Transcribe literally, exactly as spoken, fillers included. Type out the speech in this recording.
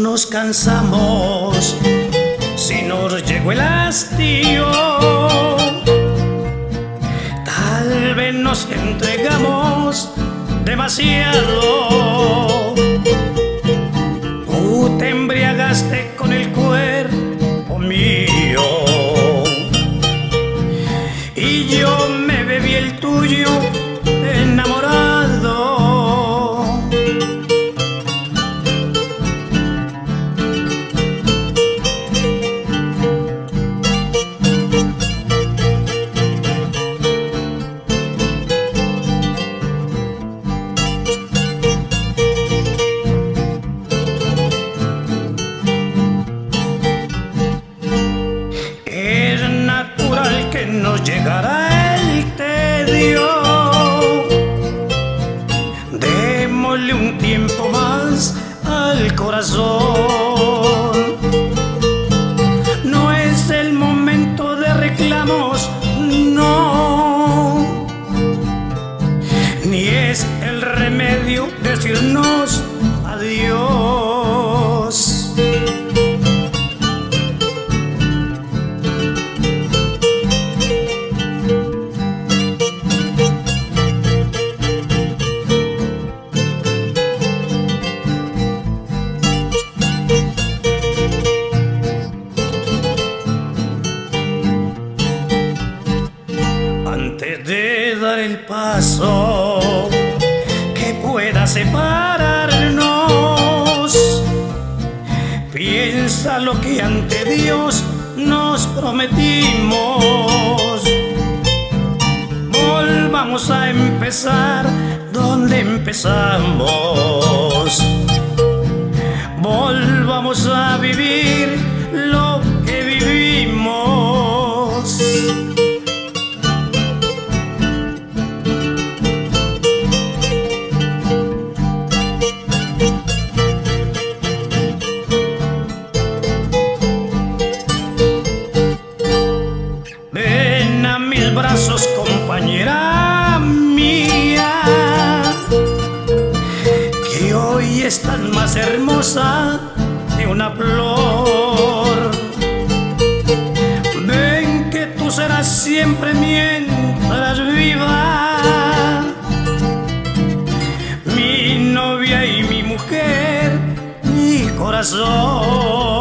nos cansamos, si nos llegó el hastío, tal vez nos entregamos demasiado. Tú te embriagaste con el cuerpo mío y yo me bebí el tuyo enamorado. Que nos llegará el tedio, démosle un tiempo más al corazón. No es el momento de reclamos, no, ni es el remedio decirnos adiós. Antes de dar el paso que pueda separarnos, piensa lo que ante Dios nos prometimos. Volvamos a empezar donde empezamos. Volvamos a vivir lo que vivimos. Ven a mis brazos, compañera mía, que hoy estás más hermosa que una flor. Ven que tú serás siempre mientras viva, mi novia y mi mujer, mi corazón.